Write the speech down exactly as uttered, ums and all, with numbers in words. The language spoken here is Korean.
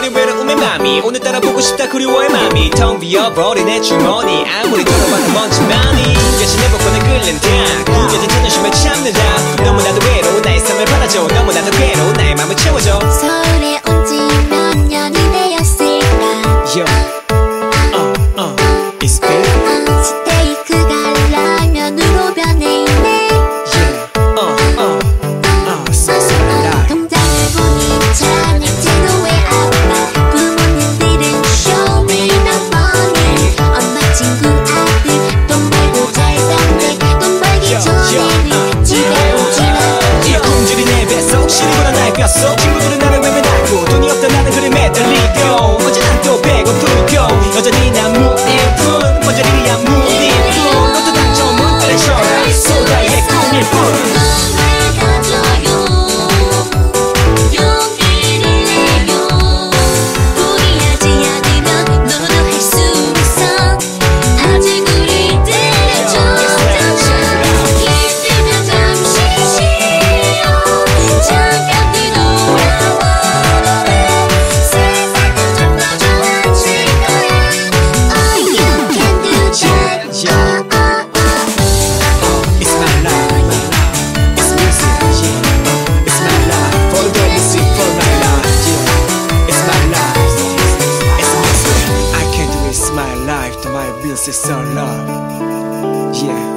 아무리 외로움의 맘이 오늘따라 보고 싶다 그리워의 맘이 텅 비어버린 내 주머니 아무리 돌아봐도 먼지만이 여신 내 복권을 끌는다 구겨진 자존심을 참는다 너무나도 외로운 나의 삶을 받아줘 너무나도 괴로운 나의 맘을 채워줘 서울에 온 지 몇 년이 되었을까 Yeah, uh, uh, it's good 어, 스테이크가 라면으로 변해있네 Yeah, uh, uh, uh, so so alive 통장을 보니 잔액 제로의 아빠 부모님들은 show me the money 엄마 친구 아들 돈 벌고 잘 사네 돈 벌기 전에는 집에 오지 마 굶주린 내 뱃속 시리고는 나의 뼛속 친구들은 나를 외면하고 돈이 없다 나는 그래 매달리고 언제나 또 배고프고 여전히 난 무일뿐 먼저리야 무일뿐 너도 당첨 문자를 쳐라 소다의 꿈일 뿐 It's our love, yeah.